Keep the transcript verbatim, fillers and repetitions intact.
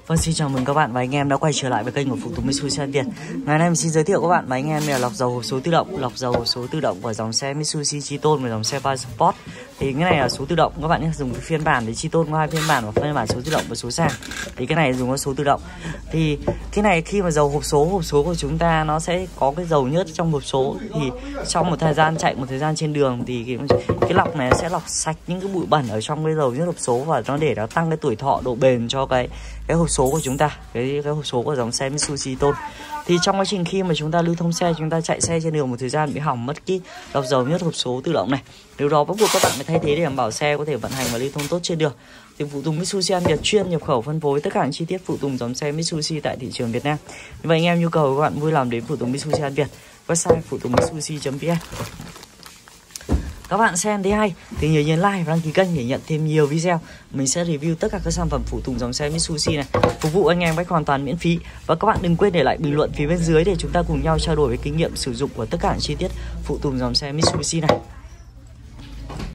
Vâng, xin chào mừng các bạn và anh em đã quay trở lại với kênh của Phụ Tùng Mitsubishi An Việt. Ngày nay mình xin giới thiệu các bạn và anh em là lọc dầu hộp số tự động, lọc dầu hộp số tự động của dòng xe Mitsubishi Triton và dòng xe Sport. Thì cái này là số tự động, các bạn nhé, dùng cái phiên bản thì Triton có hai phiên bản, và phiên bản số tự động và số sàn. Thì cái này dùng có số tự động. Thì cái này khi mà dầu hộp số, hộp số của chúng ta nó sẽ có cái dầu nhớt trong hộp số, thì trong một thời gian chạy một thời gian trên đường thì cái, cái lọc này sẽ lọc sạch những cái bụi bẩn ở trong cái dầu nhớt hộp số, và nó để nó tăng cái tuổi thọ, độ bền cho cái cái hộp số của chúng ta, cái cái hộp số của dòng xe Mitsubishi Triton. Thì trong quá trình khi mà chúng ta lưu thông xe, chúng ta chạy xe trên đường một thời gian bị hỏng mất cái lọc dầu nhớt hộp số tự động này, điều đó bắt buộc các bạn phải thay thế để đảm bảo xe có thể vận hành và lưu thông tốt trên đường. Thì Phụ Tùng Mitsubishi An Việt chuyên nhập khẩu phân phối tất cả những chi tiết phụ tùng dòng xe Mitsubishi tại thị trường Việt Nam. Và anh em nhu cầu các bạn vui lòng đến Phụ Tùng Mitsubishi An Việt, website phụ tùng mitsubishi chấm vn. Các bạn xem thấy hay thì nhớ nhấn like và đăng ký kênh để nhận thêm nhiều video. Mình sẽ review tất cả các sản phẩm phụ tùng dòng xe Mitsubishi này, phục vụ anh em cách hoàn toàn miễn phí. Và các bạn đừng quên để lại bình luận phía bên dưới để chúng ta cùng nhau trao đổi về kinh nghiệm sử dụng của tất cả những chi tiết phụ tùng dòng xe Mitsubishi này.